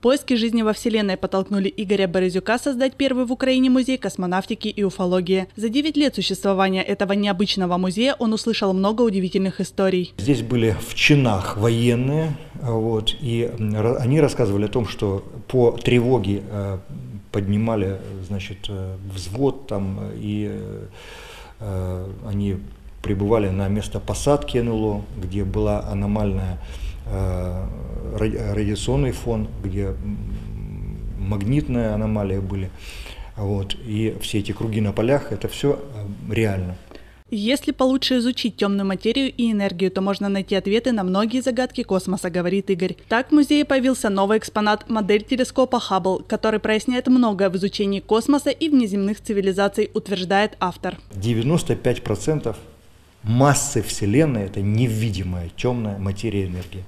Поиски жизни во Вселенной подтолкнули Игоря Борзюка создать первый в Украине музей космонавтики и уфологии. За 9 лет существования этого необычного музея он услышал много удивительных историй. Здесь были в чинах военные, и они рассказывали о том, что по тревоге поднимали, взвод и они прибывали на место посадки НЛО, где была аномальная радиационный фон, где магнитная аномалия были. И все эти круги на полях, это все реально. Если получше изучить темную материю и энергию, то можно найти ответы на многие загадки космоса, говорит Игорь. Так в музее появился новый экспонат – модель телескопа Хаббл, который проясняет многое в изучении космоса и внеземных цивилизаций, утверждает автор. 95% массы Вселенной – это невидимая темная материя и энергия.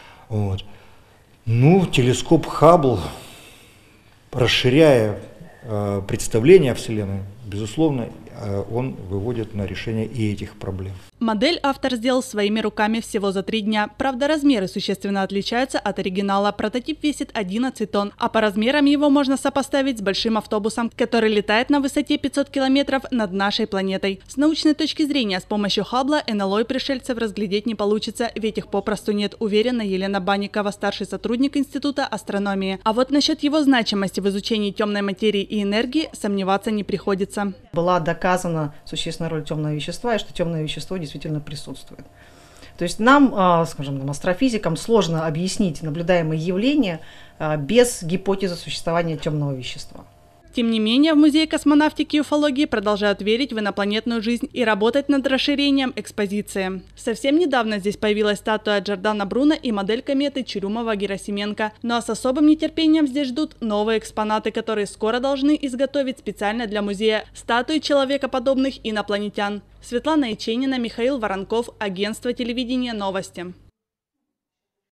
Телескоп Хаббл, расширяя представление о Вселенной, безусловно, он выводит на решение и этих проблем. Модель автор сделал своими руками всего за 3 дня. Правда, размеры существенно отличаются от оригинала. Прототип весит 11 тонн, а по размерам его можно сопоставить с большим автобусом, который летает на высоте 500 километров над нашей планетой. С научной точки зрения, с помощью Хаббла НЛО и пришельцев разглядеть не получится, ведь их попросту нет, уверена Елена Банникова, старший сотрудник Института астрономии. А вот насчет его значимости в изучении темной материи и энергии сомневаться не приходится. Была доказана существенная роль темного вещества, и что темное вещество действительно присутствует. То есть нам, астрофизикам, сложно объяснить наблюдаемые явления без гипотезы существования темного вещества. Тем не менее, в Музее космонавтики и уфологии продолжают верить в инопланетную жизнь и работать над расширением экспозиции. Совсем недавно здесь появилась статуя Джордано Бруно и модель кометы Чурюмова-Герасименко. Ну а с особым нетерпением здесь ждут новые экспонаты, которые скоро должны изготовить специально для музея – статуи человекоподобных инопланетян. Светлана Яченина, Михаил Воронков, Агентство телевидения «Новости».